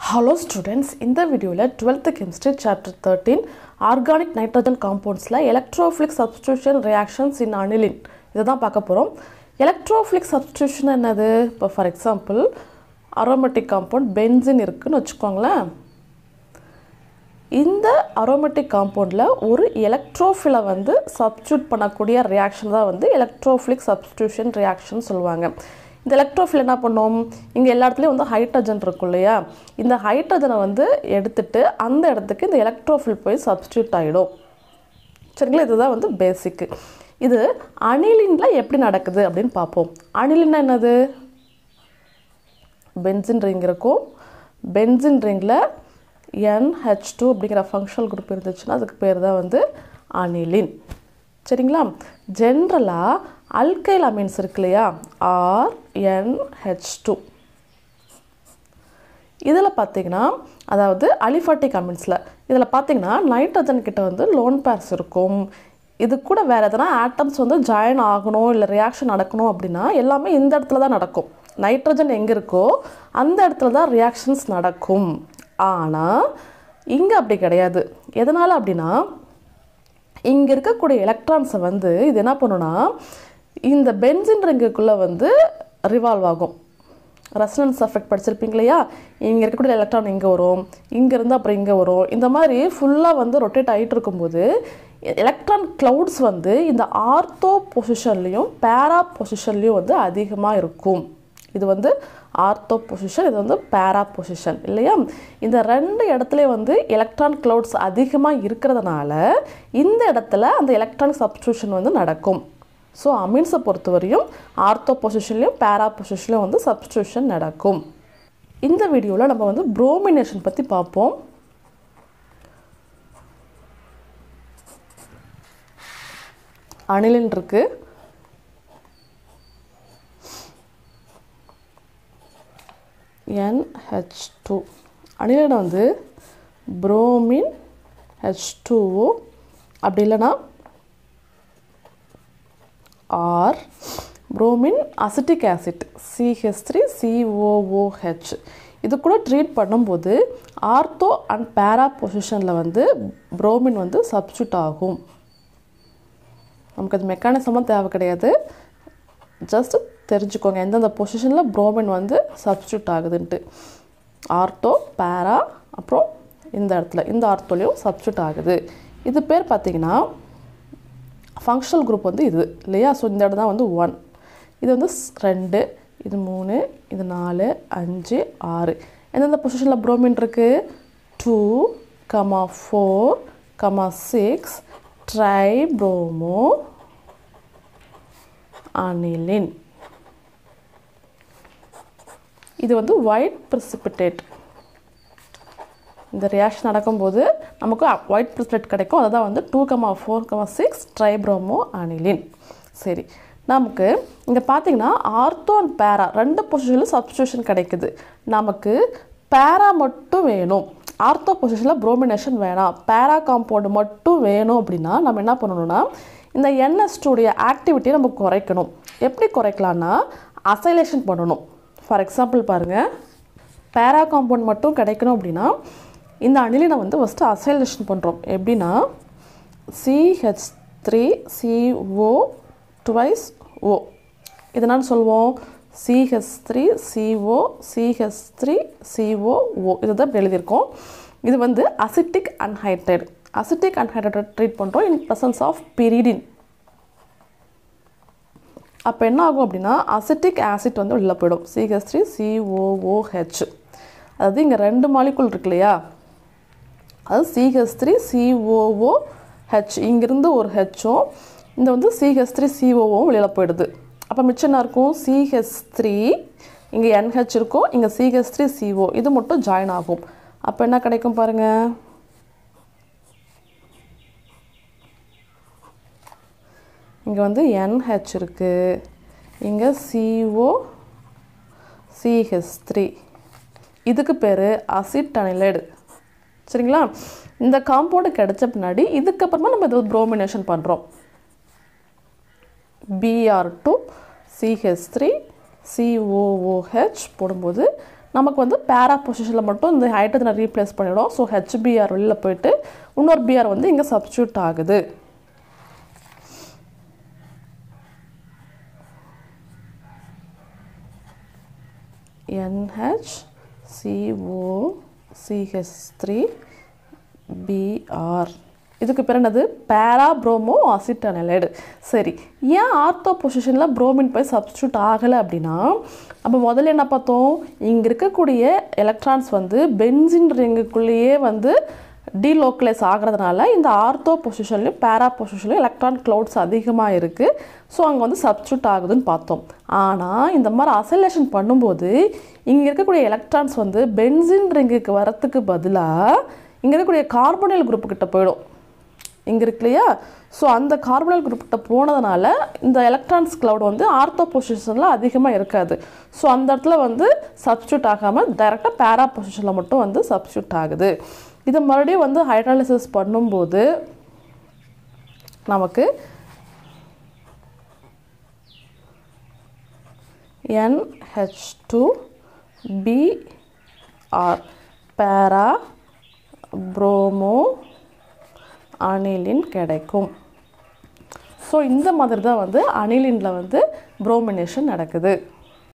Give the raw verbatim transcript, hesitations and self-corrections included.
Hello students, in the video twelfth chemistry chapter thirteen organic nitrogen compounds la electrophilic substitution reactions in aniline idha paaka porom. Electrophilic substitution enadhu? For example, aromatic compound benzene irukku vechukonga. இந்த aromatic compound la ஒரு electrophile வந்து substitute பண்ணக்கூடிய reaction தான் வந்து electrophilic substitution reaction சொல்வாங்க. இந்த electrophile என்ன பண்ணும்? இங்க எல்லா இடத்துலயும் வந்து ஹைட்ரஜன் இருக்கும் இல்லையா? இந்த ஹைட்ரஜனை வந்து எடுத்துட்டு அந்த இடத்துக்கு இந்த electrophile போய் substitute ஆயிடும். சரிங்களா? இதுதான் வந்து பேசிக். இது அனிலின்ல எப்படி நடக்குது அப்படினு பாப்போம். அனிலின்னா என்னது? பென்சீன் ரிங் இருக்கும். பென்சீன் ரிங்ல N H two அப்படிங்கற ஃபங்க்ஷனல் குரூப் இருந்துச்சுன்னா அதுக்கு பேர் தான் வந்து அனிலின். சரிங்களா? ஜெனரலா அல்கைல் அமீன்ஸ் இருக்குலையா? R N H two. இதல பாத்தீங்கன்னா அதாவது அலிஃபாட்டிக் அமீன்ஸ்ல இதல பாத்தீங்கன்னா நைட்ரஜன் கிட்ட வந்து லோன் பேர்ஸ் இருக்கும். இது கூட வேற எதனா ஆட்டம்ஸ் வந்து ஜாயின் ஆகணும் இல்ல ரியாக்ஷன் நடக்கணும் அப்படினா எல்லாமே இந்த இடத்துல தான் நடக்கும். நைட்ரஜன் எங்க இருக்கோ அந்த இடத்துல தான் ரியாக்ஷன்ஸ் நடக்கும். ஆனா இங்க அப்படி கிடையாது. எதனால அப்படினா இங்க இருக்க கூடிய எலக்ட்ரான்ஸ் வந்து இது என்ன பண்ணுனா இந்த பென்சீன் ரிங்குக்குள்ள வந்து ரிவால்வ் ஆகும். ரெசனன்ஸ் எஃபெக்ட் படிச்சிருப்பீங்களையா? இங்க இருக்க கூடிய எலக்ட்ரான் இங்க வரும், இங்க இருந்து அப்புறம் இங்க வரும். இந்த மாதிரி ஃபுல்லா வந்து ரொட்டேட் ஆயிட்டு இருக்கும்போது எலக்ட்ரான் கிளவுட்ஸ் வந்து இந்த ஆர்த்தோ பொசிஷன்லயும் பேரா பொசிஷன்லயும் வந்து அதிகமா இருக்கும். இது வந்து ஆர்த்தோ பொசிஷன், இது வந்து பேரா பொசிஷன் இல்லையா? இந்த ரெண்டு இடத்துலயே வந்து எலக்ட்ரான் கிளவுட்ஸ் அதிகமா இருக்கிறதுனால இந்த இடத்துல அந்த எலக்ட்ரான் சப்ஸ்டிடியூஷன் வந்து நடக்கும். சோ அமீன்ஸை பொறுத்தவரையும் ஆர்த்தோ பொசிஷன்லயும் பேரா பொசிஷன்லயும் வந்து சப்ஸ்டிடியூஷன் நடக்கும். இந்த வீடியோல நம்ம வந்து புரோமினேஷன் பத்தி பார்ப்போம். அனிலின் இருக்கு. N H two. அனிலின் வந்து புரோமின் H two அப்படி இல்லனா R bromine acetic acid C H three C O O H. இது கூட ட்ரீட் பண்ணும்போது ஆர்த்தோ அண்ட் பேரா பொசிஷன்ல வந்து புரோமின் வந்து சப்ஸ்டிட்யூட் ஆகும். நமக்கு அது மெக்கானிசமா தேவை கிடையாது. ஜஸ்ட் தெரிஞ்சுக்கோங்க எந்தெந்த பொசிஷன்ல புரோமின் வந்து சப்ஸ்டிட்யூட் ஆகுதுன்னு. ஆர்த்தோ பேரா அப்புறம் இந்த இடத்துல இந்த ஆர்த்தோலயும் சப்ஸ்டிட்யூட் ஆகுது. இது பேர் பாத்தீங்கன்னா ஃபங்க்ஷனல் குரூப் வந்து இது இல்லையா? சோ இந்த இடம் தான் வந்து one. இது வந்து two, இது three, இது four, five, six. எந்தெந்த பொசிஷன்ல புரோமின் இருக்கு? two, four, six tribromo aniline. இது வந்து white precipitate. இந்த ரியாக்ஷன் நடக்கும்போது நமக்கு white precipitate கிடைக்கும். அதான் வந்து two, four, six tribromo aniline. சரி, நமக்கு இங்க பாத்தீங்கன்னா ஆர்த்தோ அண்ட் பேரா ரெண்டு பொசிஷன்ல சப்ஸ்டிடியூஷன் கிடைக்குது. நமக்கு பேரா மட்டும் வேணும். ஆர்த்தோ பொசிஷன்ல புரோமினேஷன் வேணாம், பேரா காம்பவுண்ட் மட்டும் வேணும் அப்படினா நம்ம என்ன பண்ணனும்னா இந்த N H two உடைய ஆக்டிவிட்டி நம்ம குறைக்கணும். எப்படி குறைக்கலாம்னா அசைலேஷன் பண்ணனும். ஃபார் எக்ஸாம்பிள் பாருங்க, பேரா காம்பவுண்ட் மட்டும் கிடைக்கணும் அப்படினா இந்த அனிலினை வந்து ஃபர்ஸ்ட் அசைலேஷன் பண்றோம். எப்படினா C H three C O twice O. இது நான் சொல்வோம் C H three C O C H three C O O. இதுதான் எழுதி இருக்கோம். இது வந்து acetic anhydride. Acetic anhydride treat பண்றோம் in presence of pyridine. அப்ப என்ன ஆகும் அப்படினா அசிட்டிக் ஆசிட் வந்து உள்ள போய்டும். C H three C O O H. அதாவது இங்க ரெண்டு மாலிக்யூல் இருக்குலையா? அது C H three C O O H. இங்க இருந்து ஒரு Hம் இந்த வந்து C H three C O O வெளியில போய்டுது. அப்ப மிச்சம் என்ன இருக்கும்? C H three இங்க N H இருக்கும், இங்க C H three C O இது மட்டும் ஜாயின் ஆகும். அப்ப என்ன கிடைக்கும் பாருங்க? இங்க வந்து N H இருக்கு, இங்க C O C H three. இதுக்கு பேரு அசிட்டனைலைடு. சரிங்களா? இந்த காம்பவுண்ட் கிடைச்ச பின்னாடி இதுக்கு அப்புறமா நம்ம இது புரோமினேஷன் பண்றோம். B R two C H three C O O H போடும்போது நமக்கு வந்து பேரா பொசிஷனில் மட்டும் இந்த ஹைட்ரஜனை ரீப்ளேஸ் பண்ணிடும். ஸோ ஹெச்பிஆர் வெளியில் போயிட்டு இன்னொரு பிஆர் வந்து இங்கே சப்ஸ்டியூட் ஆகுது. N H C O C H three B R. இதுக்கு பேர் என்னது? பேரா ப்ரோமோ அசிட்டனைலைடு. சரி, ஏன் ஆர்த்தோ பொசிஷனில் புரோமின் போய் சப்ஸ்டியூட் ஆகலை அப்படின்னா, நம்ம முதல்ல என்ன பார்த்தோம்? இங்கே இருக்கக்கூடிய எலக்ட்ரான்ஸ் வந்து பென்சின் ரிங்குக்குள்ளேயே வந்து டீலோக்கலைஸ் ஆகிறதுனால இந்த ஆர்த்தோ பொசிஷன்லையும் பேரா பொசிஷன்லையும் எலக்ட்ரான் க்ளவுட்ஸ் அதிகமாக இருக்குது. ஸோ அங்கே வந்து சப்ஸ்டியூட் ஆகுதுன்னு பார்த்தோம். ஆனால் இந்த மாதிரி அசைலேஷன் பண்ணும்போது இங்கே இருக்கக்கூடிய எலக்ட்ரான்ஸ் வந்து பென்சின் ரிங்குக்கு வரத்துக்கு பதிலாக இங்கே இருக்கக்கூடிய கார்பனைல் குரூப்புக்கிட்ட போயிடும். இங்கே இருக்கு இல்லையா? ஸோ அந்த கார்பனைல் குரூப்கிட்ட போனதுனால இந்த எலக்ட்ரான்ஸ் க்ளவுட் வந்து ஆர்த்தோ பொசிஷனில் அதிகமாக இருக்காது. ஸோ அந்த இடத்துல வந்து சப்ஸ்டியூட் ஆகாமல் டைரெக்டாக பேரா பொசிஷனில் மட்டும் வந்து சப்ஸ்டியூட் ஆகுது. இதை மறுபடியும் வந்து ஹைட்ராலிசிஸ் பண்ணும்போது நமக்கு N H two B R para bromo aniline கிடைக்கும். ஸோ இந்த மாதிரி தான் வந்து அனிலினில் வந்து ப்ரோமினேஷன் நடக்குது.